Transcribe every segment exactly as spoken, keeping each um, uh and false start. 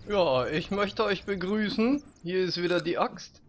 Ja, ich möchte euch begrüßen. Hier ist wieder die Axt.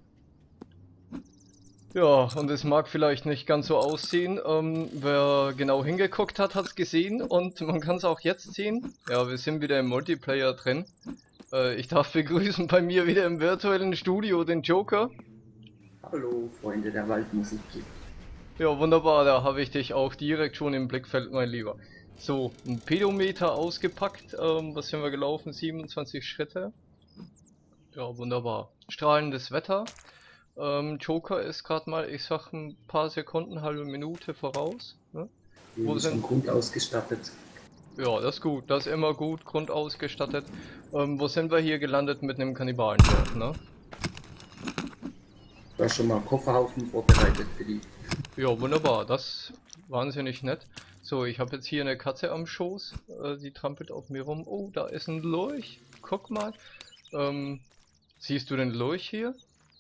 Ja, und es mag vielleicht nicht ganz so aussehen. Ähm, wer genau hingeguckt hat, hat es gesehen und man kann es auch jetzt sehen. Ja, wir sind wieder im Multiplayer drin. Äh, ich darf begrüßen bei mir wieder im virtuellen Studio den Joker. Hallo, Freunde der Waldmusik. Ja, wunderbar, da habe ich dich auch direkt schon im Blickfeld, mein Lieber. So, ein Pedometer ausgepackt. Ähm, was sind wir gelaufen? siebenundzwanzig Schritte. Ja, wunderbar. Strahlendes Wetter. Ähm, Joker ist gerade mal, ich sag, ein paar Sekunden, halbe Minute voraus. Ne? Wir Wo sind sind... schon gut ausgestattet. Ja, das ist gut, das ist immer gut, grundausgestattet. Ähm, wo sind wir hier gelandet? Mit einem Kannibalendorf, ne? Da schon mal Kofferhaufen vorbereitet für die. Ja, wunderbar, das ist wahnsinnig nett. So, ich habe jetzt hier eine Katze am Schoß, äh, die trampelt auf mir rum. Oh, da ist ein Lurch, guck mal. Ähm, siehst du den Lurch hier?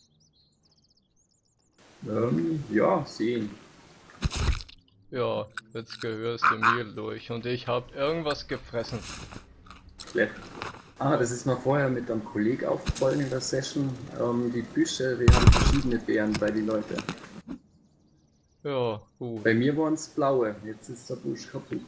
Ähm, ja, sehen. Ja, jetzt gehörst du mir durch und ich habe irgendwas gefressen. Klepp. Ah, das ist mir vorher mit einem Kollegen aufgefallen in der Session. Ähm, die Büsche, wir haben verschiedene Beeren bei den Leuten. Ja, gut. Bei mir waren es blaue, jetzt ist der Busch kaputt.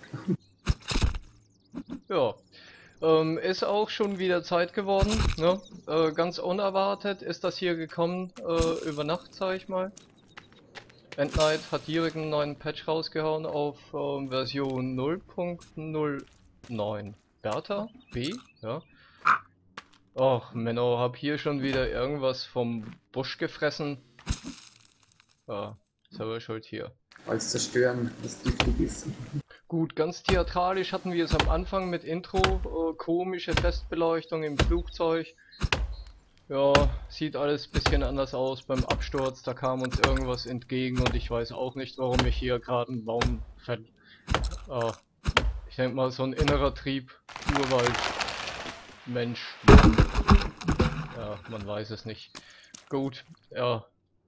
Ja, ähm, ist auch schon wieder Zeit geworden, ne? Äh, ganz unerwartet ist das hier gekommen, äh, über Nacht, sag ich mal. Endnight hat direkt einen neuen Patch rausgehauen auf ähm, Version null Punkt null neun. Bertha? B? Ja. Och, Menno, hab hier schon wieder irgendwas vom Busch gefressen. Ja, selber schuld hier. Als Zerstören, was giftig ist. Gut, ganz theatralisch hatten wir es am Anfang mit Intro, äh, komische Festbeleuchtung im Flugzeug. Ja, sieht alles ein bisschen anders aus beim Absturz, da kam uns irgendwas entgegen und ich weiß auch nicht, warum ich hier gerade einen Baum fett. Äh, ich denke mal, so ein innerer Trieb, Urwald, Mensch, Mann. Ja, man weiß es nicht. Gut, ja.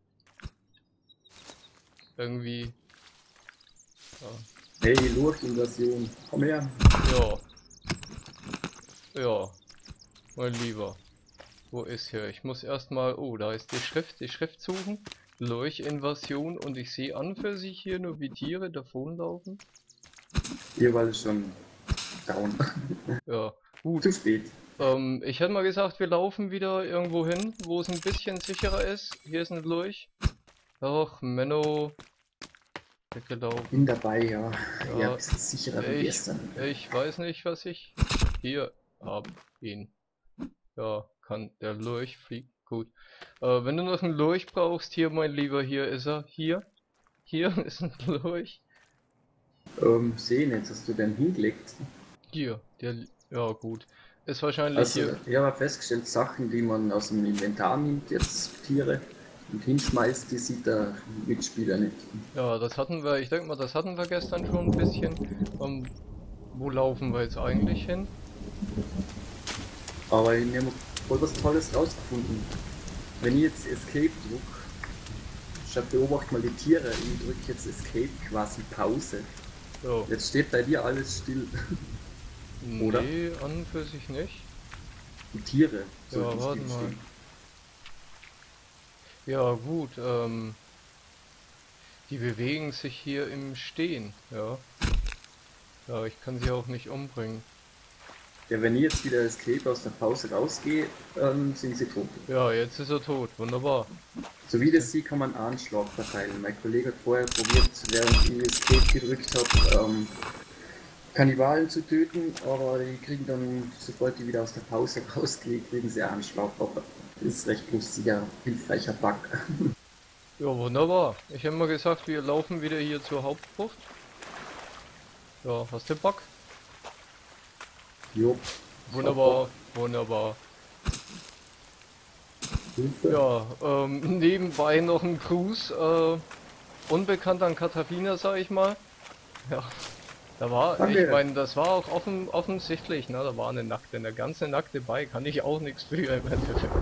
Irgendwie. Ja. Hey, Lurch-Invasion, komm her. Ja. Ja, mein Lieber. Wo ist hier? Ich muss erstmal. Oh, da ist die Schrift, die Schrift suchen. Lurch-Invasion und ich sehe an für sich hier nur wie Tiere davonlaufen. Hier war es schon down. Ja, gut. Zu spät. Ähm, ich hätte mal gesagt, wir laufen wieder irgendwo hin, wo es ein bisschen sicherer ist. Hier ist ein Lurch. Ach, Menno. Weggelaufen. Bin dabei, ja. Ja, Ja, ein bisschen sicherer wie ich, gestern. ich weiß nicht, was ich... Hier, hab ihn. Ja, kann der Lurch fliegen. Gut. Äh, wenn du noch einen Lurch brauchst, hier, mein Lieber, hier ist er. Hier. Hier ist ein Lurch. Ähm, sehen jetzt, hast du denn hingelegt? Hier, der... Ja, gut. Ist wahrscheinlich Also, hier... ich habe festgestellt, Sachen, die man aus dem Inventar nimmt, jetzt Tiere, und hinschmeißt, die sieht der Mitspieler nicht. Ja, das hatten wir... Ich denke mal, das hatten wir gestern schon ein bisschen. Ähm, wo laufen wir jetzt eigentlich hin? Aber ich habe voll was Tolles rausgefunden. Wenn ich jetzt Escape drücke, statt beobacht mal die Tiere, ich drücke jetzt Escape quasi Pause. So. Jetzt steht bei dir alles still. Oder? Nee, an und für sich nicht. Die Tiere Ja, sollten warte still mal. stehen. Ja, gut, ähm... die bewegen sich hier im Stehen, ja. Ja, ich kann sie auch nicht umbringen. Ja, wenn ich jetzt wieder Escape aus der Pause rausgehe, ähm, sind sie tot. Ja, jetzt ist er tot, wunderbar. So wie das sie kann man Anschlag verteilen. Mein Kollege hat vorher probiert, während ich Escape gedrückt habe, ähm, Kannibalen zu töten, aber die kriegen dann, sobald die wieder aus der Pause rausgehen, kriegen sie Anschlag. Aber das ist recht lustiger, hilfreicher Bug. Ja, wunderbar. Ich habe mal gesagt, wir laufen wieder hier zur Hauptbucht. Ja, hast du Bock? Jo. Wunderbar, wunderbar. Hilfe. Ja, ähm, nebenbei noch ein Gruß, äh, unbekannt an Katharina, sag ich mal. Ja, da war, Danke. ich meine, das war auch offen, offensichtlich, ne, da war eine nackte, eine ganze nackte bei, kann ich auch nichts für im Endeffekt.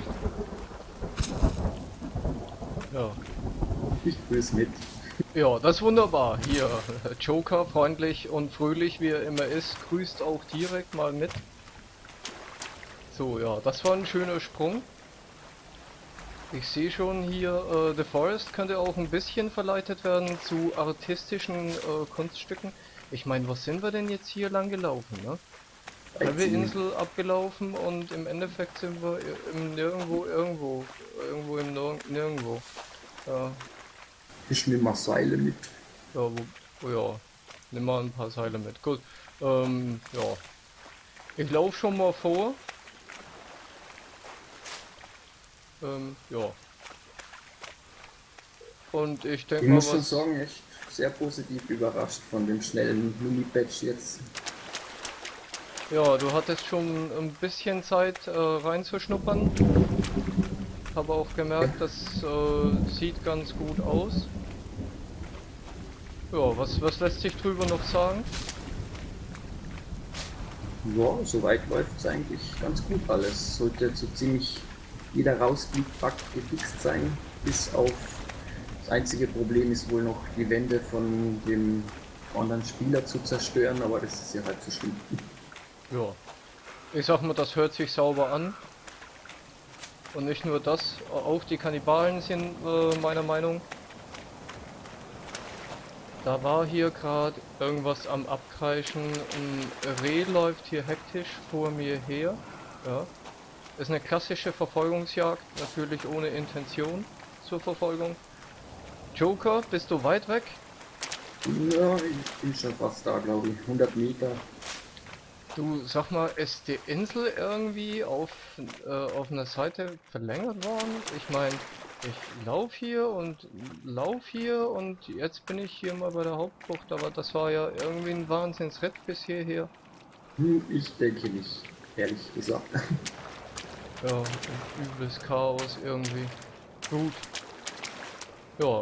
Ja. Ich grüße mit. Ja, das ist wunderbar. Hier, Joker, freundlich und fröhlich wie er immer ist, grüßt auch direkt mal mit. So, ja, das war ein schöner Sprung. Ich sehe schon hier, äh, The Forest könnte auch ein bisschen verleitet werden zu artistischen äh, Kunststücken. Ich meine, was sind wir denn jetzt hier lang gelaufen, ne? Halbe Insel abgelaufen und im Endeffekt sind wir im Nirgendwo, irgendwo, irgendwo im Nir Nirgendwo. Ja. Ich nehme mal Seile mit. Ja, wo, oh ja, nimm mal ein paar Seile mit. Gut, ähm, ja. Ich laufe schon mal vor. Ähm, ja. Und ich denke Ich mal, muss schon was... sagen, echt sehr positiv überrascht von dem schnellen Mini-Patch jetzt. Ja, du hattest schon ein bisschen Zeit äh, reinzuschnuppern. Habe auch gemerkt, das äh, sieht ganz gut aus. Ja, was, was lässt sich drüber noch sagen? Ja, soweit läuft es eigentlich ganz gut alles. Sollte jetzt so ziemlich jeder rausfliegt, Bug gefixt sein, bis auf das einzige Problem ist wohl noch die Wände von dem anderen Spieler zu zerstören, aber das ist ja halt so schlimm. Ja, ich sag mal, das hört sich sauber an. Und nicht nur das, auch die Kannibalen sind äh, meiner Meinung. Da war hier gerade irgendwas am Abkreischen. Ein Reh läuft hier hektisch vor mir her. Ja. Ist eine klassische Verfolgungsjagd, natürlich ohne Intention zur Verfolgung. Joker, bist du weit weg? Ja, ich bin schon fast da, glaube ich. hundert Meter. Du, sag mal, ist die Insel irgendwie auf, äh, auf einer Seite verlängert worden? Ich meine, ich lauf hier und lauf hier und jetzt bin ich hier mal bei der Hauptbucht, aber das war ja irgendwie ein Wahnsinnsritt bis hierher. Hm, ich denke nicht, ehrlich gesagt. Ja, ein übles Chaos irgendwie. Gut. Ja.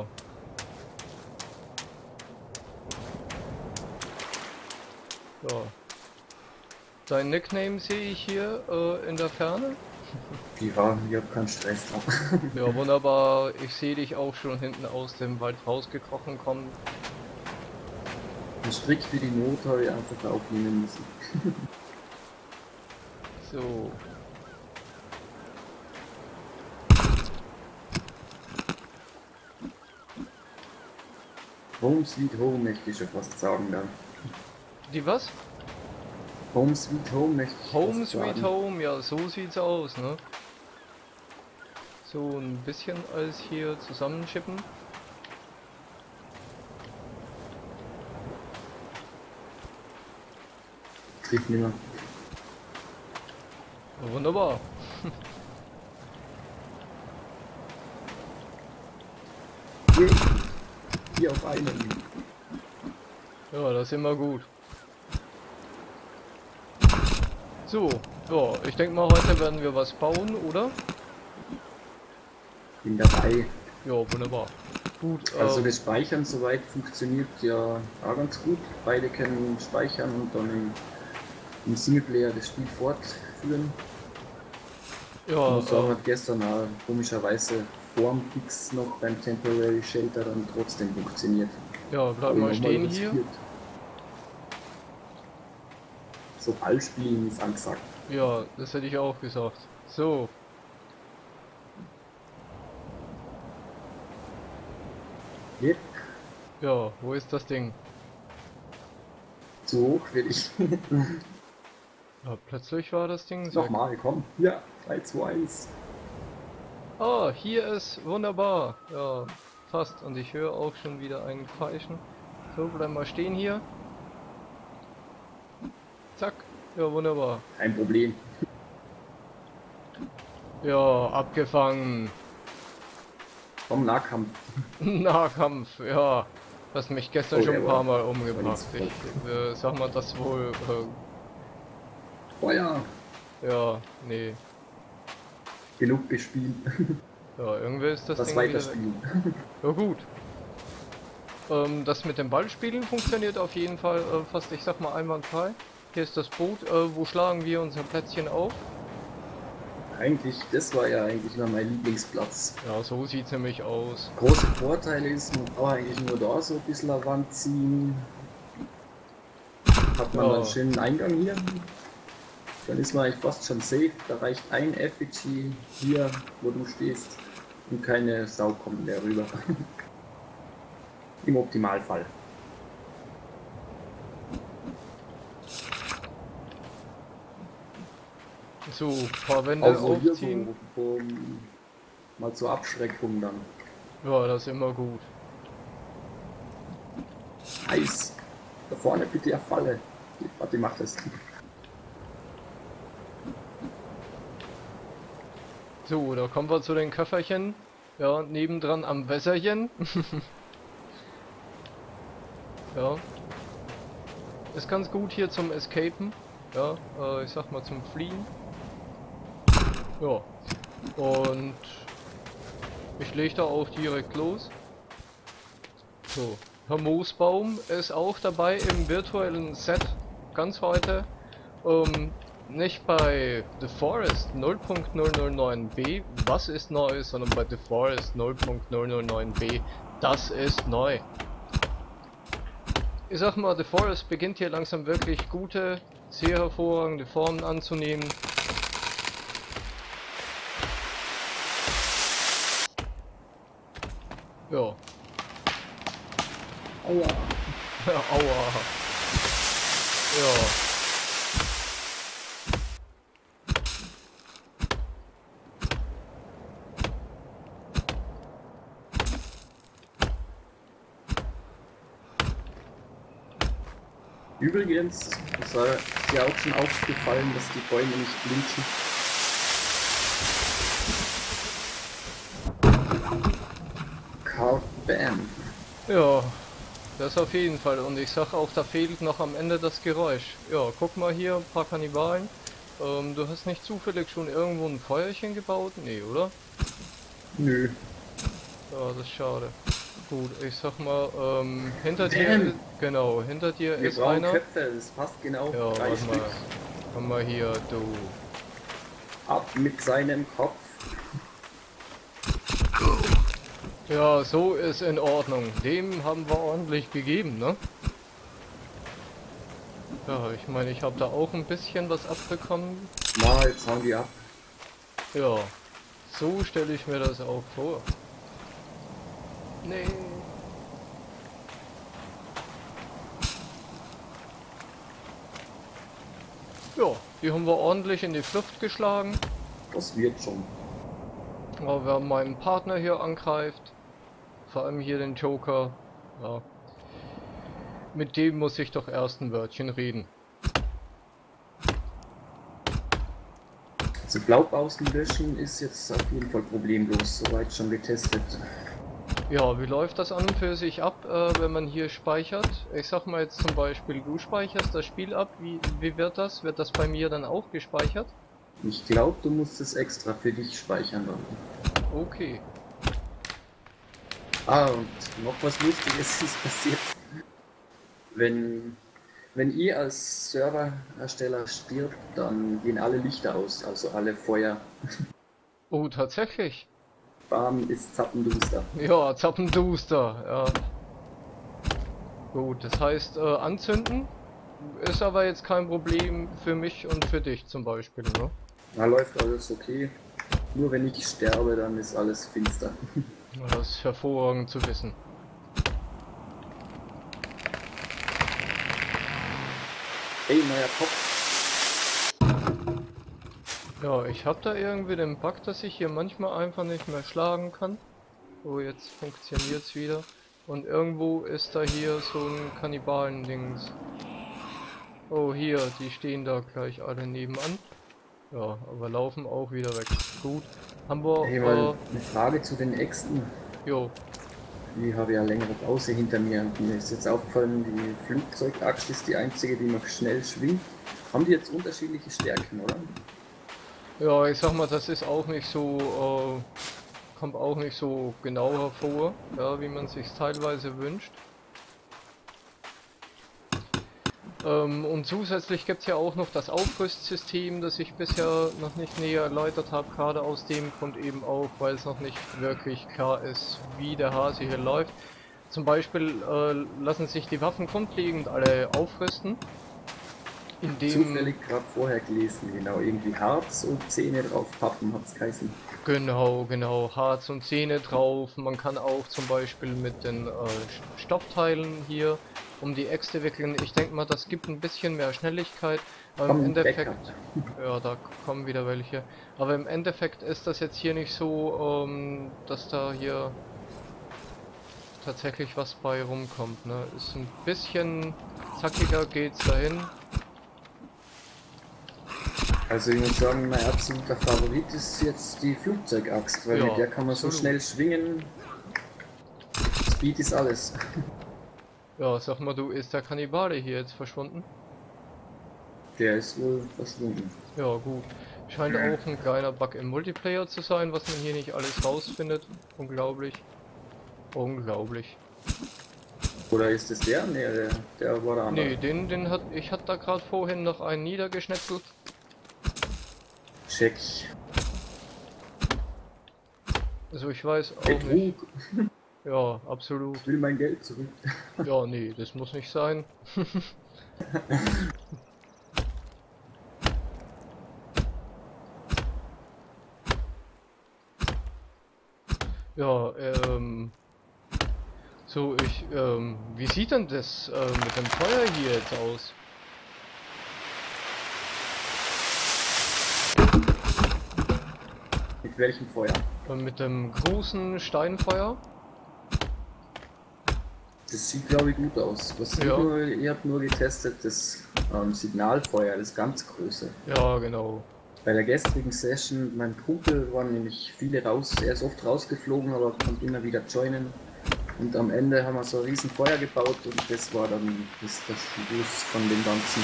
Ja. Dein Nickname sehe ich hier äh, in der Ferne. Ja, ich habe keinen Stress drauf. Ja, wunderbar. Ich sehe dich auch schon hinten aus dem Wald rausgekrochen kommen. Ein Strick für die Not habe ich einfach aufnehmen müssen. So. Home Sweet Home möchte ich schon fast sagen dann. Die was? Home Sweet Home möchte ich Home fast Sweet sagen. Home, ja, so sieht's aus, ne? So ein bisschen alles hier zusammenschippen. Trifft nimmer. Wunderbar. Hier, hier auf einen. Ja, das ist immer gut. So, ja, ich denke mal, heute werden wir was bauen, oder? Bin dabei. Ja, wunderbar. Gut, Also ähm, das Speichern soweit funktioniert ja auch ganz gut. Beide können speichern und dann im, im Singleplayer das Spiel fortführen. Ich ja, muss sagen, äh, hat gestern auch komischerweise Formfix noch beim Temporary Shelter dann trotzdem funktioniert. ja, bleib Hab ich mal noch stehen hier. riskiert. So Ballspielen ist angesagt. Ja, das hätte ich auch gesagt. So, Yep. ja, wo ist das Ding? Zu hoch will ich. Ja, plötzlich war das Ding weg. Nochmal, komm. Ja, drei, zwei, eins. Ah, hier ist wunderbar. Ja, fast. Und ich höre auch schon wieder einen Kreischen. So, bleib mal stehen hier. Zack. Ja, wunderbar. Kein Problem. Ja, abgefangen. Komm, Nahkampf. Nahkampf, ja. Hast mich gestern Oh, schon der ein paar war- Mal umgebracht. war Ich äh, sag mal, das wohl. Feuer. Äh, ja, nee. Genug gespielt. Ja, irgendwie ist das, Das Ding wieder weg. weiterspielen. Ja, gut. Ähm, das mit dem Ballspielen funktioniert auf jeden Fall äh, fast, ich sag mal, einwandfrei. Hier ist das Boot. Äh, wo schlagen wir unser Plätzchen auf? Eigentlich, das war ja eigentlich immer mein Lieblingsplatz. Ja, so sieht's nämlich aus. Große Vorteile ist, man braucht eigentlich nur da so ein bisschen eine Wand ziehen. Hat man Ja. dann einen schönen Eingang hier. Dann ist man eigentlich fast schon safe. Da reicht ein Effigy hier, wo du stehst. Und keine Sau kommt mehr rüber. Im Optimalfall. So, ein paar Wände Also hier aufziehen. so, um, mal zur Abschreckung dann. Ja, das ist immer gut. Eis. Da vorne bitte eine Falle. Warte, mach das. So, da kommen wir zu den Köfferchen. Ja, nebendran am Wässerchen. Ja. Ist ganz gut hier zum Escapen. Ja, äh, ich sag mal zum Fliehen. Ja. Und ich lege da auch direkt los. So. Herr Moosbaum ist auch dabei im virtuellen Set. Ganz heute. Ähm, nicht bei The Forest null Punkt null null neun b, was ist neu, sondern bei The Forest null Punkt null null neun b, das ist neu. Ich sag mal, The Forest beginnt hier langsam wirklich gute, sehr hervorragende Formen anzunehmen. Ja. Aua. Aua. Ja. Übrigens, es war dir auch schon aufgefallen, dass die Bäume nicht blinken. Bam. Ja, das auf jeden Fall. Und ich sag auch, da fehlt noch am Ende das Geräusch. Ja, guck mal hier, ein paar Kannibalen. Ähm, du hast nicht zufällig schon irgendwo ein Feuerchen gebaut? Nee, oder? Nö. Ja, das ist schade. Gut, ich sag mal, ähm, hinter Damn. dir, genau, hinter dir Wir ist brauchen einer. Köpfe, das passt genau. Ja, Drei warte Stück. mal. Komm mal hier, du. Ab mit seinem Kopf. Ja, so ist in Ordnung. Dem haben wir ordentlich gegeben, ne? Ja, ich meine, ich habe da auch ein bisschen was abbekommen. Na, jetzt hauen die ab. Ja, so stelle ich mir das auch vor. Nee. Ja, die haben wir ordentlich in die Flucht geschlagen. Das wird schon. Aber wer meinen Partner hier angreift, vor allem hier den Joker, ja, mit dem muss ich doch erst ein Wörtchen reden. Also Blaupausen löschen ist jetzt auf jeden Fall problemlos, soweit schon getestet. Ja, wie läuft das an und für sich ab, äh, wenn man hier speichert? Ich sag mal jetzt zum Beispiel, du speicherst das Spiel ab, wie, wie wird das? Wird das bei mir dann auch gespeichert? Ich glaube, du musst es extra für dich speichern dann. Okay. Ah, und noch was Lustiges ist passiert. Wenn, wenn ihr als Serverersteller stirbt, dann gehen alle Lichter aus, also alle Feuer. Oh, tatsächlich? Bam, ist zappenduster. Ja, Zappenduster, ja. Gut, das heißt, äh, anzünden ist aber jetzt kein Problem für mich und für dich zum Beispiel, ne? Da läuft alles okay. Nur wenn ich sterbe, dann ist alles finster. Das ist hervorragend zu wissen. Ey, neuer Kopf. Ja, ich habe da irgendwie den Bug, dass ich hier manchmal einfach nicht mehr schlagen kann. Oh, jetzt funktioniert's wieder. Und irgendwo ist da hier so ein Kannibalen-Dings. Oh, hier, die stehen da gleich alle nebenan. Ja, aber laufen auch wieder weg. Gut. Haben wir... Hey, mal Äh, eine Frage zu den Äxten. jo. Ich habe ja längere Pause hinter mir und mir ist jetzt aufgefallen, die Flugzeugaxt ist die einzige, die noch schnell schwingt. Haben die jetzt unterschiedliche Stärken, oder? Ja, ich sag mal, das ist auch nicht so... Äh, kommt auch nicht so genau hervor, ja, wie man sich teilweise wünscht. Ähm, und zusätzlich gibt es ja auch noch das Aufrüstsystem, das ich bisher noch nicht näher erläutert habe, gerade aus dem Grund eben auch, weil es noch nicht wirklich klar ist, wie der Hase hier läuft. Zum Beispiel äh, lassen sich die Waffen grundlegend alle aufrüsten. In dem... Zufällig gerade vorher gelesen, genau, irgendwie Harz und Zähne drauf pappen hat's geheißen. Genau, genau, Harz und Zähne drauf. Man kann auch zum Beispiel mit den äh, Stoffteilen hier um die Äxte wickeln. Ich denke mal, das gibt ein bisschen mehr Schnelligkeit. Aber im Komm, Endeffekt, Backup. ja, da kommen wieder welche. Aber im Endeffekt ist das jetzt hier nicht so, ähm, dass da hier tatsächlich was bei rumkommt, ne? Ist ein bisschen zackiger geht's dahin. Also ich muss sagen, mein absoluter Favorit ist jetzt die Flugzeugaxt, weil Ja, mit der kann man absolut. so schnell schwingen. Speed ist alles. Ja, sag mal, du, ist der Kannibale hier jetzt verschwunden? Der ist wohl verschwunden. Ja, gut. Scheint auch ein kleiner Bug im Multiplayer zu sein, was man hier nicht alles rausfindet. Unglaublich. Unglaublich. Oder ist es der? Nee, der, der war der andere. Nee, den, den hat, ich hatte da gerade vorhin noch einen niedergeschnetzelt. Check. Also ich weiß auch Betrug. nicht. Ja, absolut. Ich will mein Geld zurück. Ja, nee, das muss nicht sein. Ja, ähm... So, ich, ähm, wie sieht denn das äh, mit dem Feuer hier jetzt aus? Mit welchem Feuer? Äh, mit dem großen Steinfeuer? Das sieht glaube ich gut aus. Was Ja. ich nur, ihr habt nur getestet, das ähm, Signalfeuer, das ganz große. Ja, genau. Bei der gestrigen Session, mein Kumpel waren nämlich viele raus, er ist oft rausgeflogen, aber konnte immer wieder joinen. Und am Ende haben wir so ein riesen Feuer gebaut und das war dann das, das Schluss von dem Ganzen.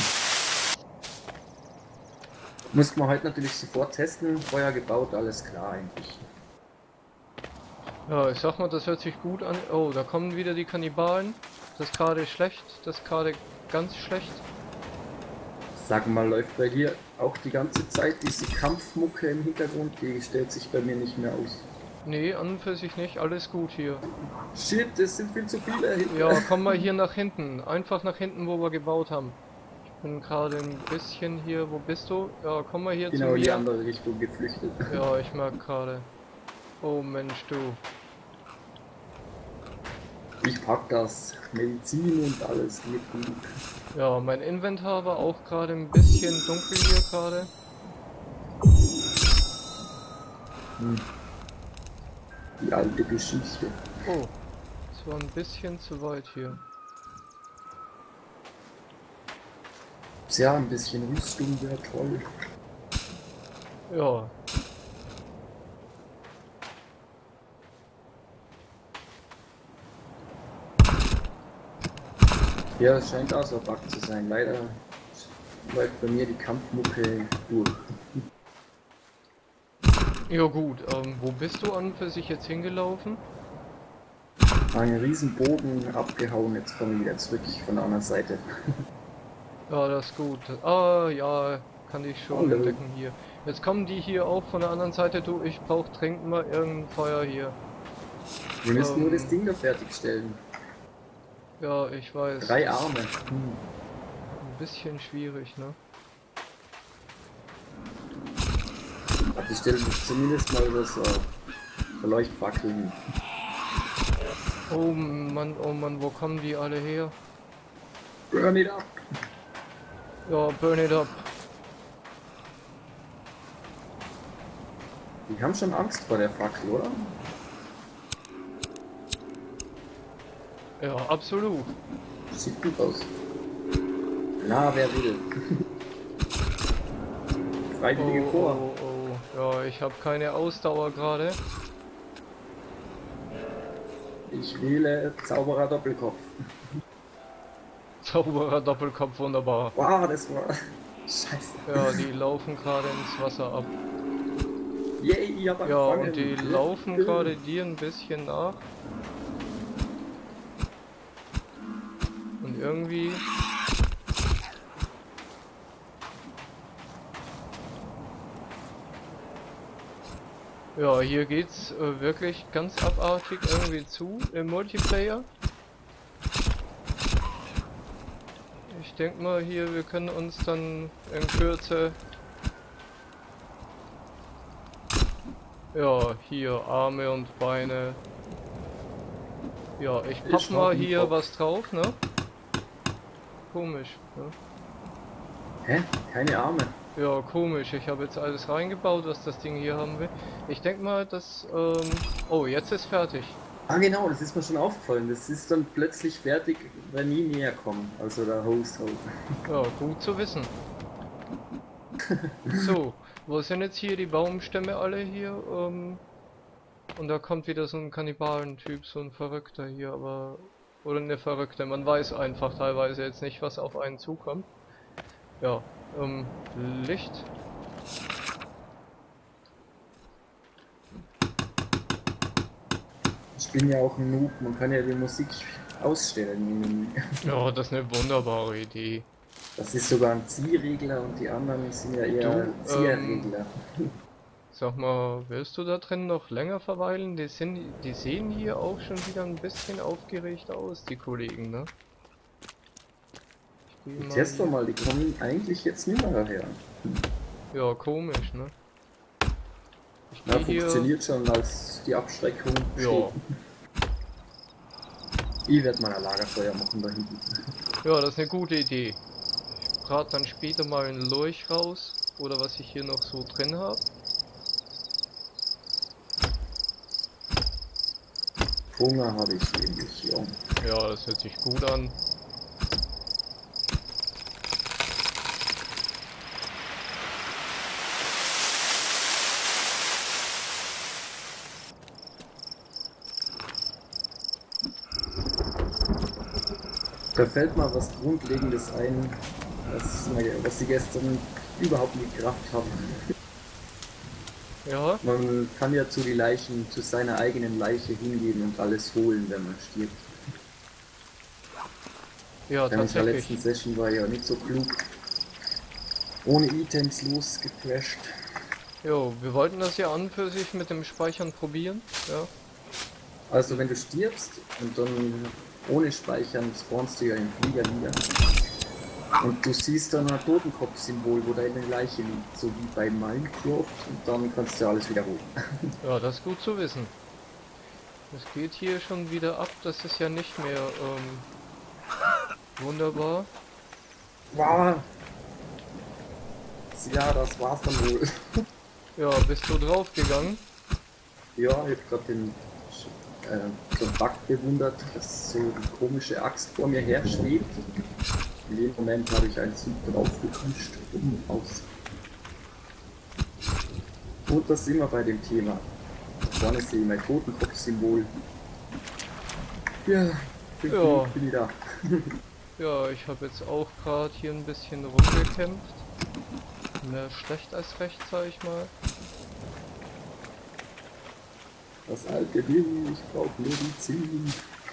Musste man heute natürlich sofort testen, Feuer gebaut, alles klar eigentlich. Ja, ich sag mal, das hört sich gut an. Oh, da kommen wieder die Kannibalen. Das ist gerade schlecht, das ist gerade ganz schlecht. Sag mal, läuft bei dir auch die ganze Zeit diese Kampfmucke im Hintergrund, die stellt sich bei mir nicht mehr aus. Nee, an und für sich nicht, alles gut hier. Shit, das sind viel zu viele. Ja, komm mal hier nach hinten. Einfach nach hinten, wo wir gebaut haben. Ich bin gerade ein bisschen hier. Wo bist du? Ja, komm mal hier Genau zu in die mir. andere Richtung geflüchtet. Ja, ich merke gerade. Oh Mensch, du. Ich pack das. Medizin und alles mit. Ja, mein Inventar war auch gerade ein bisschen dunkel hier gerade. Hm. Die alte Geschichte. Oh, das war ein bisschen zu weit hier. Ja, ein bisschen Rüstung wäre toll. Ja. Ja, es scheint auch so ein Bug zu sein. Leider läuft bei mir die Kampfmucke durch. Ja gut, ähm, wo bist du an und für sich jetzt hingelaufen? Einen riesen Bogen abgehauen, jetzt komme ich wieder zurück von der anderen Seite. Ja, das ist gut. Ah, ja, kann ich schon Hallo. entdecken hier. Jetzt kommen die hier auch von der anderen Seite. Du, ich brauch dringend mal irgendein Feuer hier. Wir müssen Ähm. nur das Ding da fertigstellen. Ja, ich weiß. Drei Arme. Hm. Ein bisschen schwierig, ne? Aber ich stelle zumindest mal das äh, Leuchtfackeln. Oh Mann, oh Mann, wo kommen die alle her? Burn it up! Ja, burn it up. Die haben schon Angst vor der Fackel, oder? Ja, absolut. Sieht gut aus. Na, wer will? Freiwillige Oh, vor. oh, oh. Ja, ich habe keine Ausdauer gerade. Ich wähle Zauberer Doppelkopf. Zauberer Doppelkopf, wunderbar. Wow, das war... Scheiße. Ja, die laufen gerade ins Wasser ab. Yay, ich hab Ja, angefangen. und die laufen gerade dir ein bisschen nach. Und irgendwie... Ja, hier geht's äh, wirklich ganz abartig irgendwie zu im Multiplayer. Ich denke mal hier, wir können uns dann in Kürze... Ja, hier Arme und Beine. Ja, ich pack Ich mal hab einen hier Kopf. was drauf, ne? Komisch, ne? Hä? Keine Arme. Ja, komisch. Ich habe jetzt alles reingebaut, was das Ding hier haben will. Ich denke mal, dass... Ähm oh, jetzt ist fertig. Ah genau, das ist mir schon aufgefallen. Das ist dann plötzlich fertig, wenn nie näher kommen. Also der Host halt. Ja, gut zu wissen. So, wo sind jetzt hier die Baumstämme alle hier? Ähm, und da kommt wieder so ein Kannibalentyp, so ein Verrückter hier, aber... Oder eine Verrückte, man weiß einfach teilweise jetzt nicht, was auf einen zukommt. Ja, ähm, Licht. Ich bin ja auch ein Noob, man kann ja die Musik ausstellen. Ja, das ist eine wunderbare Idee. Das ist sogar ein Ziehregler und die anderen sind ja eher Du, ähm, Zieherregler. sag mal, willst du da drin noch länger verweilen? Die sind, die sehen hier auch schon wieder ein bisschen aufgeregt aus, die Kollegen, ne? Ich geh Ich mal teste doch hier. mal, die kommen eigentlich jetzt nicht mehr daher. Ja, komisch, ne? Ich Ja, gehe hier. funktioniert schon als die Abschreckung Ja, steht. Ich werde mal ein Lagerfeuer machen da hinten. ja, das ist eine gute Idee. Ich brate dann später mal einen Lurch raus oder was ich hier noch so drin habe. Hunger habe ich nämlich, ja. Ja, das hört sich gut an. Da fällt mal was Grundlegendes ein, was, was sie gestern überhaupt nicht gerafft haben. Ja, Man kann ja zu die Leichen, zu seiner eigenen Leiche hingehen und alles holen, wenn man stirbt. ja, Bei unserer tatsächlich. letzten Session war ja nicht so klug. Ohne Items losgecrashed. Jo, wir wollten das ja an für sich mit dem Speichern probieren, ja. Also wenn du stirbst und dann ohne Speichern spawnst du ja im Flieger wieder. Und du siehst dann ein Totenkopf-Symbol, wo deine Leiche liegt, so wie bei Minecraft, und dann kannst du alles wiederholen. Ja, das ist gut zu wissen. Es geht hier schon wieder ab, das ist ja nicht mehr ähm, wunderbar. Wow. Ja, das war's dann wohl. Ja, bist du draufgegangen? Ja, ich hab grad den äh, so Bug bewundert, dass so eine komische Axt vor mir her schwebt. In dem Moment habe ich einen Zug draufgequatscht, um aus. Und das sind wir bei dem Thema. Da vorne sehe ich mein Totenkopf-Symbol. Ja, bin, Ja. bin, bin ich da. Ja, ich habe jetzt auch gerade hier ein bisschen rumgekämpft. Mehr schlecht als recht, sag ich mal. Das alte Ding, ich brauche Medizin.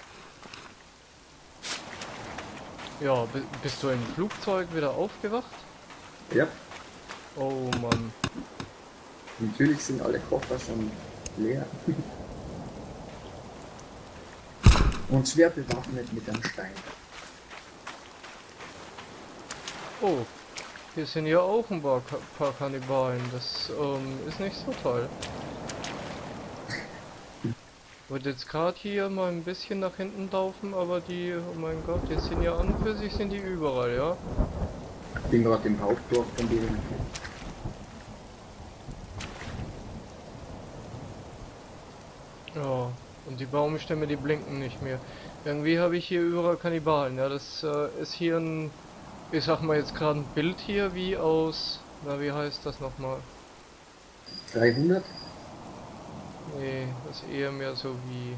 Ja, bi- bist du im Flugzeug wieder aufgewacht? Ja, Oh Mann. natürlich sind alle Koffer schon leer. Und schwer bewaffnet mit einem Stein. Oh, hier sind ja auch ein paar, Ka- paar Kannibalen. Das ähm, ist nicht so toll. Wollte jetzt gerade hier mal ein bisschen nach hinten laufen, aber die, oh mein Gott, die sind ja an und für sich sind die überall, ja? Ich bin gerade im Hauptdorf von denen. Ja, und die Baumstämme, die blinken nicht mehr. Irgendwie habe ich hier überall Kannibalen, ja, das äh, ist hier ein, ich sag mal jetzt gerade ein Bild hier, wie aus, na wie heißt das nochmal? dreihundert? Nee, das ist eher mehr so wie,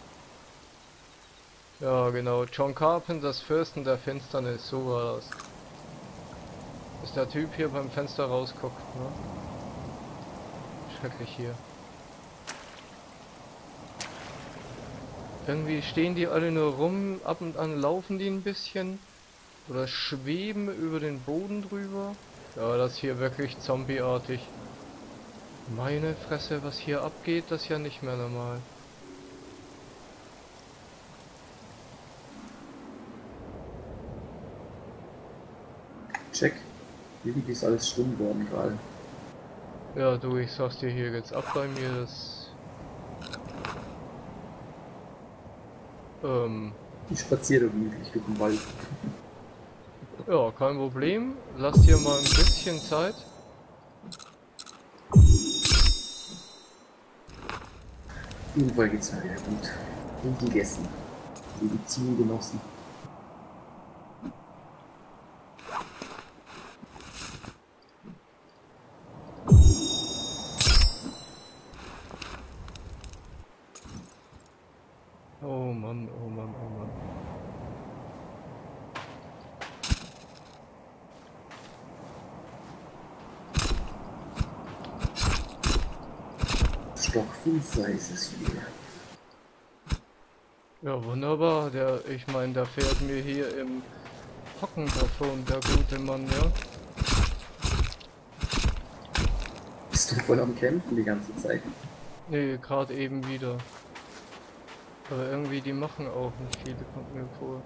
ja genau, John Carpenters Fürsten der Finsternis, so war das. Dass der Typ hier beim Fenster rausguckt, ne? Schrecklich hier. Irgendwie stehen die alle nur rum, ab und an laufen die ein bisschen. Oder schweben über den Boden drüber. Ja, das ist hier wirklich zombieartig. Meine Fresse, was hier abgeht, das ist ja nicht mehr normal. check. Irgendwie ist alles stumm worden gerade. Ja, du, ich sag's dir, hier geht's ab bei mir, das... Ähm... Ich spaziere gemütlich durch den Wald. Ja, kein Problem. Lass dir mal ein bisschen Zeit. Auf jeden Fall geht's mir wieder gut. Und gegessen. Medizin genossen. Oh Mann, oh Mann, oh Mann. Stock fünf ist es wieder. Ja, wunderbar. Der, ich meine, da fährt mir hier im Hocken davon, der gute Mann, ja. Bist du voll am Kämpfen die ganze Zeit? Nee, gerade eben wieder. Aber irgendwie, die machen auch nicht viele, kommt mir vor.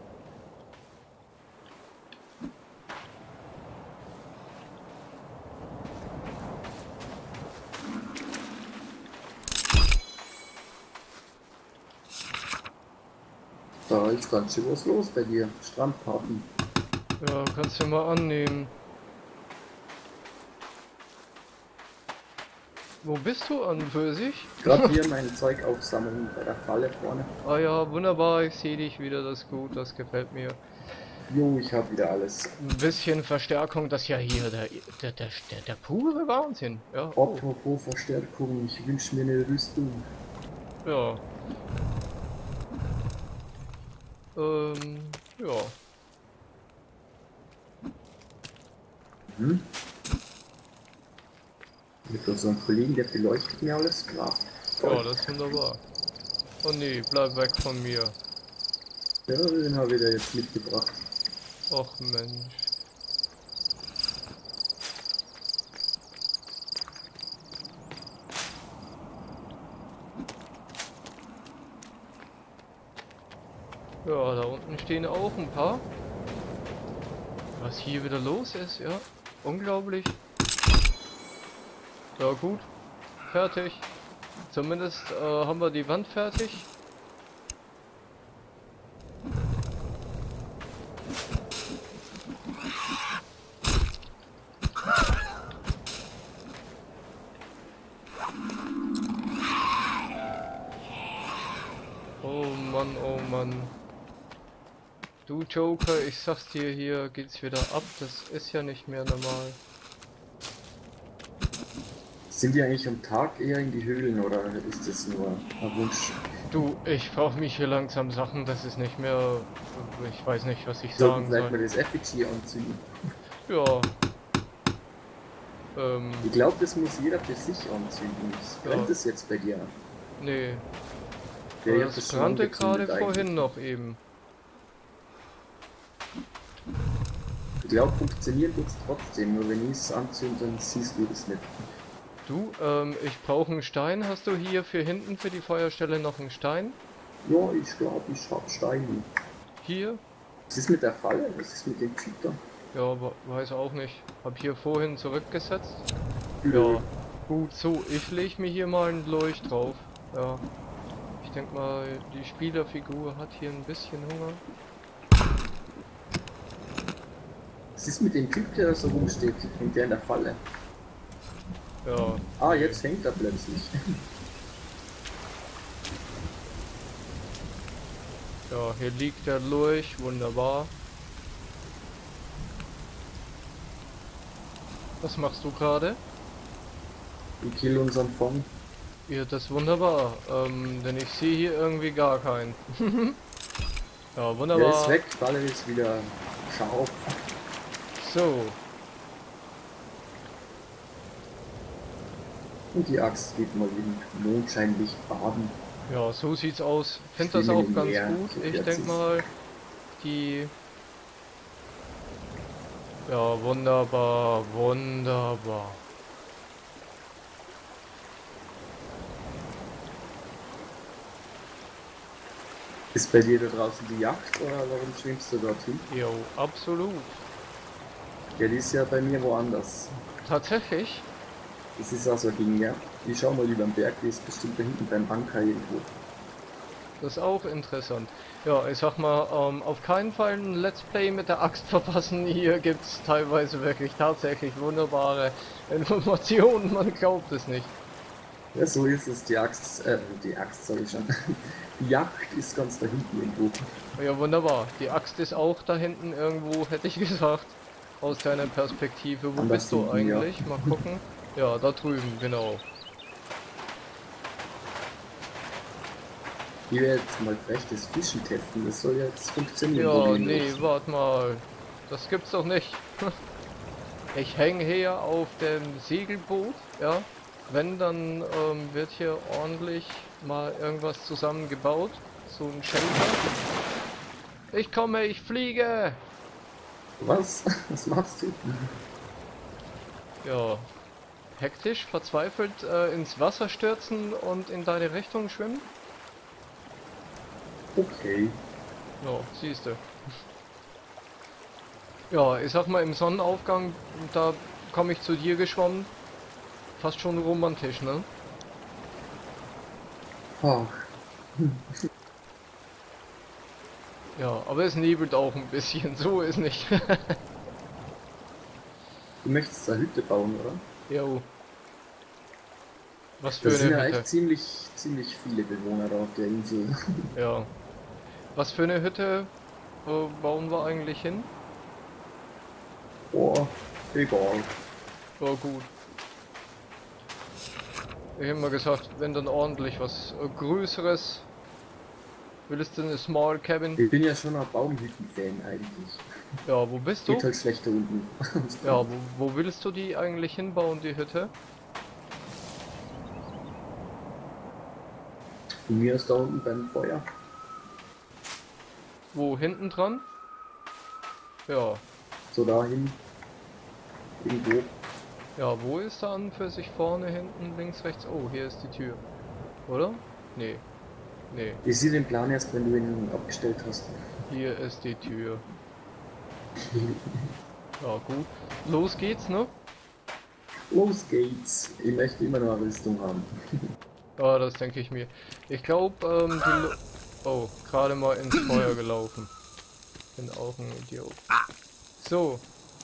Da ist ganz schön was los bei dir. Strandparty. Ja, kannst du mal annehmen. Wo bist du an für sich? Gerade hier meine Zeugaufsammlung bei der Falle vorne. Ah ja, wunderbar, ich sehe dich wieder, das ist gut, das gefällt mir. Jo, ich habe wieder alles. Ein bisschen Verstärkung, das ist ja hier der, der, der, der, der pure Wahnsinn. Ja, oh. Apropos Verstärkung, ich wünsche mir eine Rüstung. Ja. Ähm, ja. Hm? Mit unserem Kollegen, der beleuchtet mir alles klar. Ja, das ist wunderbar. Oh nee, bleib weg von mir. Ja, den habe ich da jetzt mitgebracht. Och Mensch. Ja, da unten stehen auch ein paar. Was hier wieder los ist, ja. Unglaublich. Ja gut. Fertig. Zumindest äh, haben wir die Wand fertig. Oh Mann, oh Mann. Du Joker, ich sag's dir, hier geht's wieder ab. Das ist ja nicht mehr normal. Sind die eigentlich am Tag eher in die Höhlen oder ist das nur ein Wunsch? Du, ich brauche mich hier langsam Sachen, das ist nicht mehr... Ich weiß nicht, was ich Sollten sagen vielleicht soll. mal das Effigie anzünden. Ja. Ähm, Ich glaube, das muss jeder für sich anzünden. Brennt Ja. das jetzt bei dir? nee. Der Aber hat das schon brannte angezündet gerade eigentlich. vorhin noch eben. Ich glaube, funktioniert tut's trotzdem, nur wenn ich es anzünde, dann siehst du das nicht. Du, ähm, ich brauche einen Stein. Hast du hier für hinten für die Feuerstelle noch einen Stein? Ja, ich glaube, ich hab Steine. Hier? Was ist mit der Falle? Was ist mit dem Cheater? Ja, aber weiß auch nicht. Hab hier vorhin zurückgesetzt. Nö. Ja, gut, so, ich lege mir hier mal ein Leucht drauf. Ja. Ich denke mal, die Spielerfigur hat hier ein bisschen Hunger. Was ist mit dem Typ, der da so rumsteht? Hängt der in der Falle? Ja. Ah, jetzt hängt er plötzlich. Ja, hier liegt der Lurch, wunderbar. Was machst du gerade? Ich kill unseren Fong. Ja, das ist wunderbar, ähm, denn ich sehe hier irgendwie gar keinen. Ja, wunderbar. Der ist weg, Falle ist wieder scharf. So, Und die Axt geht mal in Mondscheinlicht baden. ja, so sieht's aus. Find das Schwimmen auch im ganz Meer, gut. so Ich fährt denk sie's. mal, die... Ja, wunderbar, wunderbar. Ist bei dir da draußen die Yacht oder warum schwimmst du dorthin? Jo, absolut. Ja, die ist ja bei mir woanders. Tatsächlich? Das ist also gegen, ja. Ich schau mal über den Berg, die ist bestimmt da hinten beim Anker irgendwo. Das ist auch interessant. Ja, ich sag mal, ähm, auf keinen Fall ein Let's Play mit der Axt verpassen. Hier gibt's teilweise wirklich tatsächlich wunderbare Informationen, man glaubt es nicht. Ja, so ist es. Die Axt, äh, die Axt soll ich schon. Die Jagd ist ganz da hinten irgendwo. Ja, wunderbar. Die Axt ist auch da hinten irgendwo, hätte ich gesagt. Aus deiner Perspektive. Wo Anders bist du hinten, ja. eigentlich? Mal gucken. Ja, da drüben, genau. Hier jetzt mal vielleicht das Fischen testen. Das soll jetzt funktionieren. Ja, problemlos. nee, warte mal. Das gibt's doch nicht. Ich hänge hier auf dem Segelboot, ja. Wenn, dann ähm, wird hier ordentlich mal irgendwas zusammengebaut. So ein Shelter. Ich komme, ich fliege! Was? Was machst du? Ja. Hektisch, verzweifelt äh, ins Wasser stürzen und in deine Richtung schwimmen? Okay. Ja, siehst du. Ja, ich sag mal, im Sonnenaufgang, da komme ich zu dir geschwommen. Fast schon romantisch, ne? Ach, Ja, aber es nebelt auch ein bisschen, so ist nicht. du möchtest eine Hütte bauen, oder? Jo. Was für Da sind ja eine Hütte? echt ziemlich, ziemlich viele Bewohner da auf der Insel. Ja. Was für eine Hütte äh, bauen wir eigentlich hin? Boah, egal. Oh gut. Ich hab mal gesagt, wenn dann ordentlich was äh, Größeres. Willst du eine Small Cabin? Ich bin ja schon ein Baumhütten-Fan eigentlich. Ja, wo bist du? Geht halt schlechter unten. Ja, wo, wo willst du die eigentlich hinbauen, die Hütte? Und mir ist da unten beim Feuer. Wo, hinten dran? Ja. So dahin. Irgendwo. Ja, wo ist da an für sich vorne, hinten, links, rechts? Oh, hier ist die Tür. Oder? Nee. Nee. Ich sehe den Plan erst, wenn du ihn abgestellt hast. Hier ist die Tür. Ja, gut. Los geht's, ne? Los geht's. Ich möchte immer noch eine Rüstung haben. Ja, das denke ich mir. Ich glaube, ähm, die Lu Oh, gerade mal ins Feuer gelaufen. Bin auch ein Idiot. So.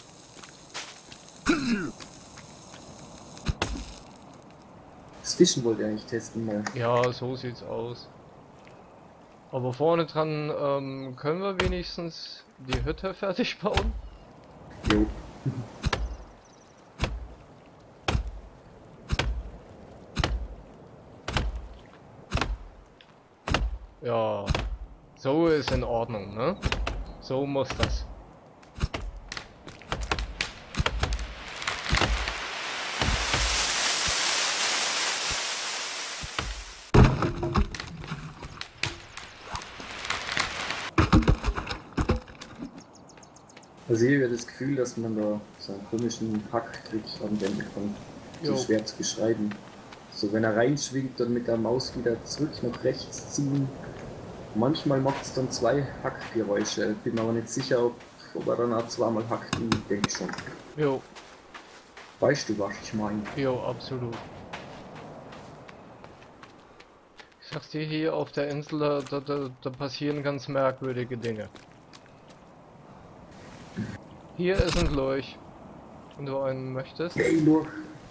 Das Fischen wollte ich eigentlich testen mal. Ja, so sieht's aus. Aber vorne dran, ähm, können wir wenigstens die Hütte fertig bauen? Jo. Ja. So ist in Ordnung, ne? So muss das. Also ich habe das Gefühl, dass man da so einen komischen Hacktrick anwenden kann. So Jo. schwer zu beschreiben. So wenn er reinschwingt und mit der Maus wieder zurück nach rechts ziehen. Manchmal macht es dann zwei Hackgeräusche. Bin mir aber nicht sicher, ob, ob er dann auch zweimal hackt. Ich denke schon. Jo, Weißt du, was ich meine? jo, absolut. Ich sag's dir, hier auf der Insel, da, da, da, da passieren ganz merkwürdige Dinge. Hier ist ein Lurch, wenn du einen möchtest. Hey, nur.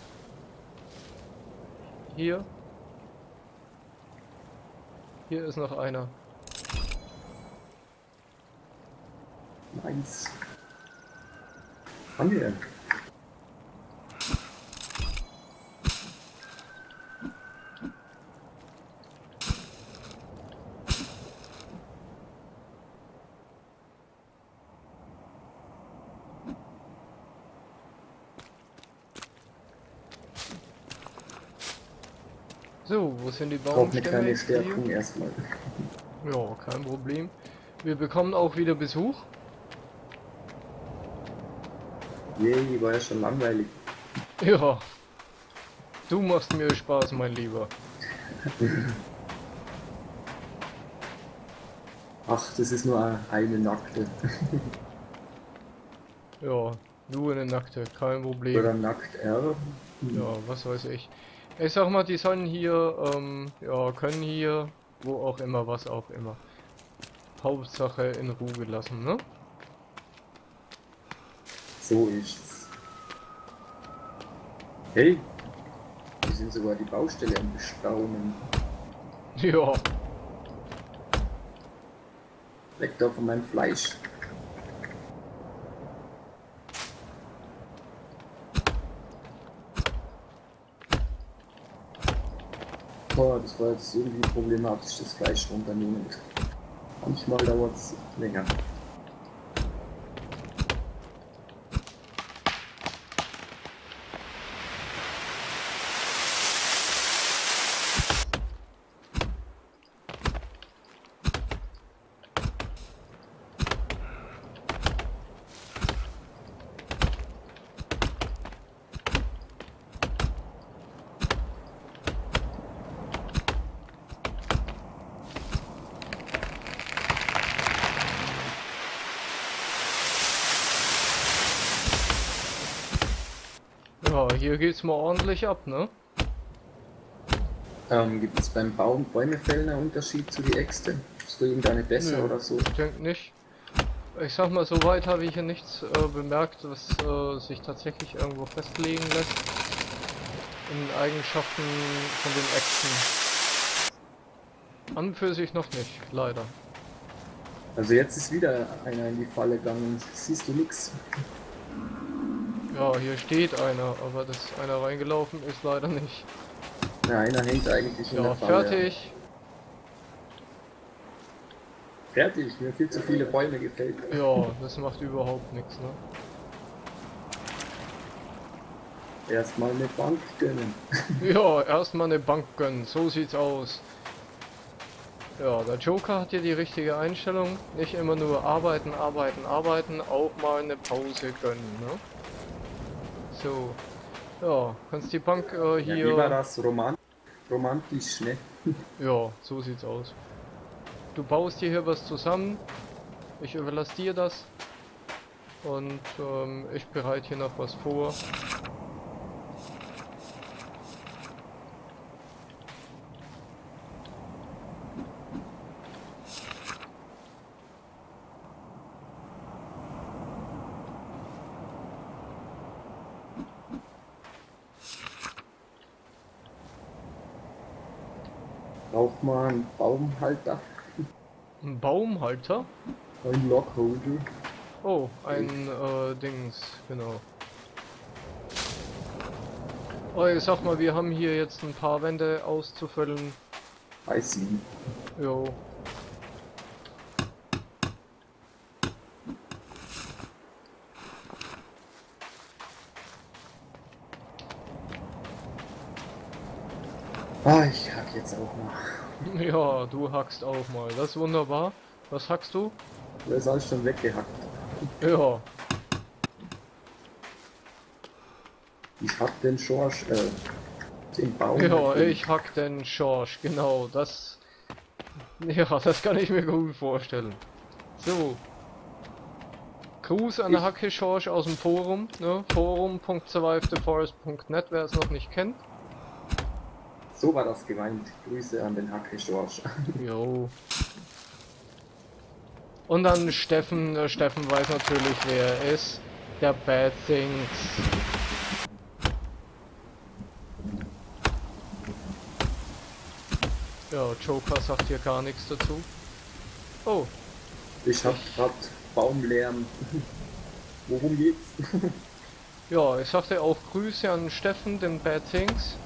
Hier. Hier ist noch einer. Nice. Haben wir denn? So, wo sind die Ich brauche eine Baumstämme? kleine Stärkung erstmal. Ja, kein Problem. Wir bekommen auch wieder Besuch. Yay, war ja schon langweilig. Ja. Du machst mir Spaß, mein Lieber. Ach, das ist nur eine Nackte. Ja, Nur eine nackte, kein Problem. Oder nackt R. Hm. Ja, was weiß ich. Ich sag mal, die sollen hier, ähm, ja, können hier, wo auch immer, was auch immer. Hauptsache in Ruhe gelassen, ne? So ist's. Hey, wir sind sogar die Baustelle am Bestaunen. Ja, Weg da von meinem Fleisch. Boah, das war jetzt irgendwie problematisch, das Fleisch runternehmen. Manchmal dauert es länger. ja, hier geht's mal ordentlich ab, ne? Ähm, gibt es beim Baum Bäume fällen einen Unterschied zu die Äxte? Ist da irgendeine besser Nö, oder so? ich denke nicht. Ich sag mal, soweit habe ich hier nichts äh, bemerkt, was äh, sich tatsächlich irgendwo festlegen lässt. In Eigenschaften von den Äxten. An und für sich noch nicht, leider. Also jetzt ist wieder einer in die Falle gegangen. Siehst du nix? Ja, hier steht einer, aber dass einer reingelaufen ist, leider nicht. Ja, einer hängt eigentlich in Ja, der Falle. fertig. Fertig, mir viel zu viele Bäume gefällt. Ja, das macht überhaupt nichts, ne? Erstmal eine Bank gönnen. Ja, erstmal eine Bank gönnen, so sieht's aus. Ja, der Joker hat hier die richtige Einstellung. Nicht immer nur arbeiten, arbeiten, arbeiten, auch mal eine Pause gönnen, ne? So. Ja, kannst die Bank äh, hier... Ja, wie war das? Roman romantisch, ne? Ja, so sieht's aus. Du baust dir hier was zusammen. Ich überlasse dir das. Und ähm, ich bereite hier noch was vor. Braucht man einen Baumhalter, Ein Baumhalter? einen Lockholder. Oh, ein äh, Dings, genau. Oh, ich sag mal, wir haben hier jetzt ein paar Wände auszufüllen. Weiß ich. Jo. Ah, ich hack jetzt auch mal. Ja, du hackst auch mal. Das ist wunderbar. Was hackst du? Der ist alles schon weggehackt. Ja. Ich hack den Schorsch, äh, den Baum. Ja, mit dem- ich hack den Schorsch, genau. Das. Ja, das kann ich mir gut vorstellen. So. Gruß an Ich- Hacke Schorsch aus dem Forum, ne? forum punkt survive the forest punkt net, wer es noch nicht kennt. So war das gemeint. Grüße an den Hacke Schorsch. Jo. Und dann Steffen, äh, Steffen weiß natürlich wer er ist. Der Bad Things. Ja, Joker sagt hier gar nichts dazu. Oh, Ich hab grad Baumlärm. Worum geht's? ja, ich sagte auch Grüße an Steffen, den Bad Things.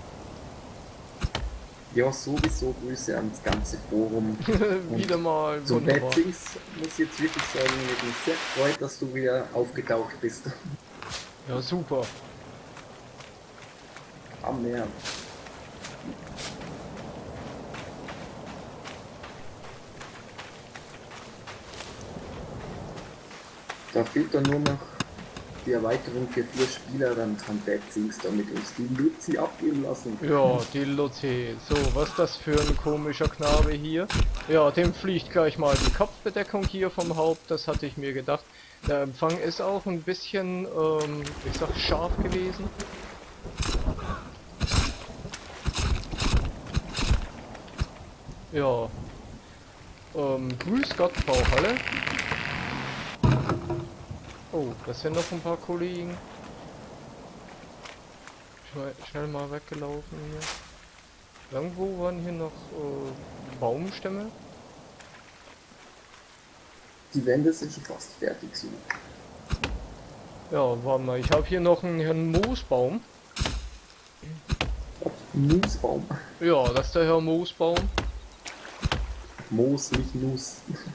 Ja, sowieso Grüße ans ganze Forum. Wieder mal Zum wunderbar. Bad Things muss ich jetzt wirklich sagen, mir bin sehr gefreut, dass du wieder aufgetaucht bist. Ja, super. Am Meer. Da fehlt dann nur noch die Erweiterung für vier Spieler, dann kann Bad Things damit uns die Luzi abgeben lassen. Ja, die Luzi. So, was ist das für ein komischer Knabe hier? Ja, dem fliegt gleich mal die Kopfbedeckung hier vom Haupt, das hatte ich mir gedacht. Der Empfang ist auch ein bisschen, ähm, ich sag, scharf gewesen. Ja. Ähm, grüß Gott, Frau Halle. Oh, das sind noch ein paar Kollegen. Schnell, schnell mal weggelaufen hier. Irgendwo waren hier noch äh, Baumstämme. Die Wände sind schon fast fertig, so. Ja, warte mal, ich habe hier noch einen, einen Moosbaum. Moosbaum. Ja, das ist der Herr Moosbaum. Moos, nicht Nuss.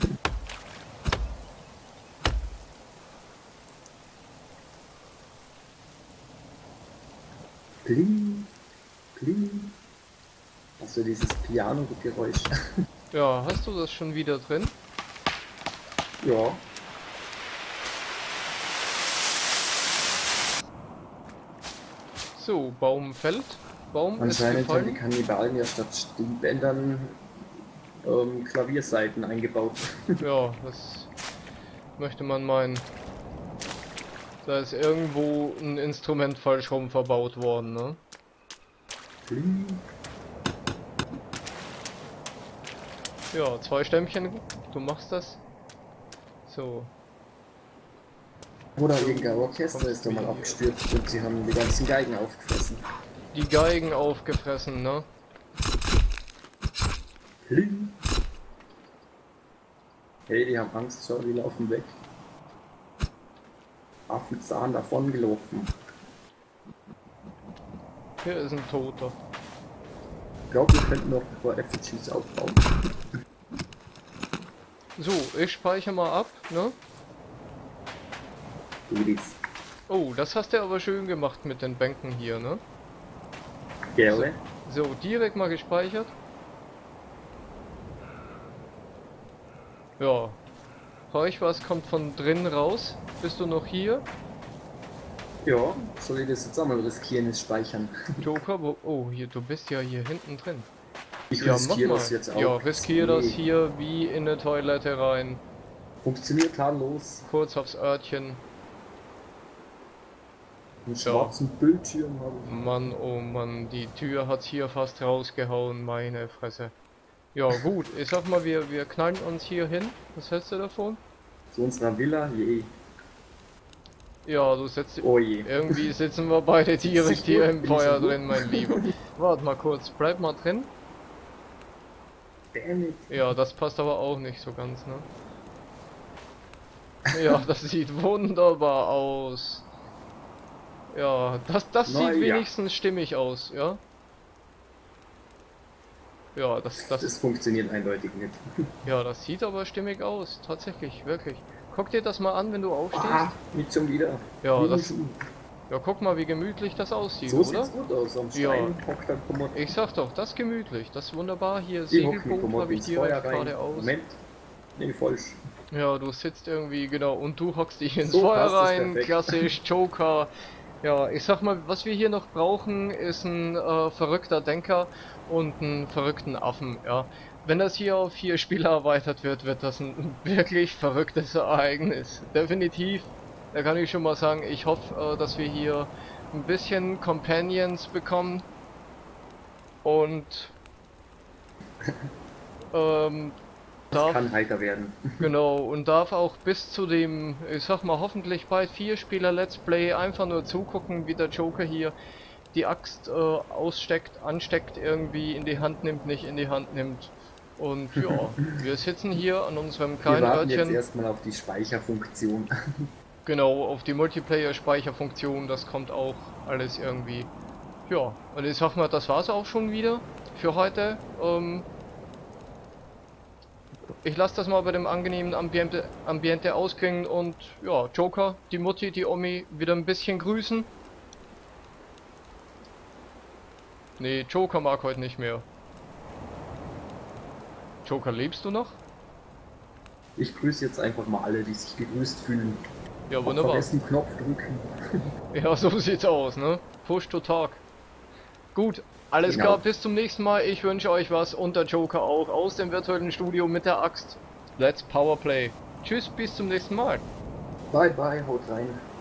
Kling, kling. Also dieses Piano-Geräusch. Ja, hast du das schon wieder drin? Ja. So, Baum fällt. Baum Anscheinend ist haben die gefallen. Kannibalen ja statt Stimmbändern ähm, Klaviersaiten eingebaut. Ja, das möchte man meinen. Da ist irgendwo ein Instrument falsch rum verbaut worden, ne? Kling. Ja, zwei Stämmchen, du machst das. So. Oder irgendein Orchester Kommst ist da mal wieder. abgestürzt und sie haben die ganzen Geigen aufgefressen. Die Geigen aufgefressen, ne? Kling. Hey, die haben Angst, schau, die laufen weg. Affenzahn davon gelaufen. Hier ist ein Toter. Ich glaube, wir könnten noch ein paar Effigies aufbauen. So, ich speichere mal ab, ne? Goodies. Oh, das hast du aber schön gemacht mit den Bänken hier, ne? Gerne. So, direkt mal gespeichert. Ja. Hör ich was kommt von drinnen raus? Bist du noch hier? Ja, soll ich das jetzt einmal riskieren, das Speichern? Joker, wo... Oh, hier, du bist ja hier hinten drin. Ich Ja, mach riskiere mal. das jetzt auch. Ja, riskier das Nee. hier wie in eine Toilette rein. Funktioniert tadellos. Kurz aufs Örtchen. Einen schwarzen Bildschirm habe ich. Mann, oh Mann, die Tür hat's hier fast rausgehauen, meine Fresse. Ja gut, ich sag mal, wir, wir knallen uns hier hin. Was hältst du davon? Zu unserer Villa, je. Ja, du sitzt... Oh je. Irgendwie sitzen wir beide direkt Sich hier gut, im bin ich Feuer so gut? drin, mein Lieber. Warte mal kurz, bleib mal drin. Damn it. Ja, das passt aber auch nicht so ganz, ne? Ja, das sieht wunderbar aus. Ja, das, das Na sieht ja. wenigstens stimmig aus, ja? Ja, das, Das das, funktioniert eindeutig nicht. ja, das sieht aber stimmig aus, tatsächlich, wirklich. Guck dir das mal an, wenn du aufstehst. Ah, nicht schon wieder. Ja, Wie das, ein ja, guck mal, wie gemütlich das aussieht, So oder? sieht's gut aus. Am Ja. Stein hockt der Kommod. Ich sag doch, das ist gemütlich, das ist wunderbar. Hier, Ich hock mit Segelboot Kommod habe ich ins Feuer direkt rein. geradeaus. Moment. Nee, falsch. Ja, du sitzt irgendwie, genau, und du hockst dich ins So Feuer passt es rein, perfekt. klassisch, Joker. Ja, ich sag mal, was wir hier noch brauchen, ist ein äh, verrückter Denker und einen verrückten Affen, ja. Wenn das hier auf vier Spieler erweitert wird, wird das ein wirklich verrücktes Ereignis. Definitiv. Da kann ich schon mal sagen, ich hoffe, äh, dass wir hier ein bisschen Companions bekommen. Und ähm, Das darf, kann heiter werden. genau, und darf auch bis zu dem, ich sag mal, hoffentlich bald vier Spieler Let's Play einfach nur zugucken, wie der Joker hier die Axt äh, aussteckt, ansteckt, irgendwie in die Hand nimmt, nicht in die Hand nimmt. Und ja, wir sitzen hier an unserem Wir kleinen warten jetzt Örtchen, erstmal auf die Speicherfunktion. genau, auf die Multiplayer-Speicherfunktion, das kommt auch alles irgendwie. Ja, und ich sag mal, das war's auch schon wieder für heute. Ähm, ich lasse das mal bei dem angenehmen Ambiente, Ambiente ausklingen und ja, Joker, die Mutti, die Omi wieder ein bisschen grüßen. Nee, Joker mag heute nicht mehr. Joker, lebst du noch? Ich grüße jetzt einfach mal alle, die sich gegrüßt fühlen. Ja, Auf wunderbar. vergessen Knopf drücken. Ja, so sieht's aus, ne? Push to talk. Gut, alles Genau. klar, bis zum nächsten Mal. Ich wünsche euch was und der Joker auch aus dem virtuellen Studio mit der Axt. Let's Powerplay. Tschüss, bis zum nächsten Mal. Bye bye, haut rein.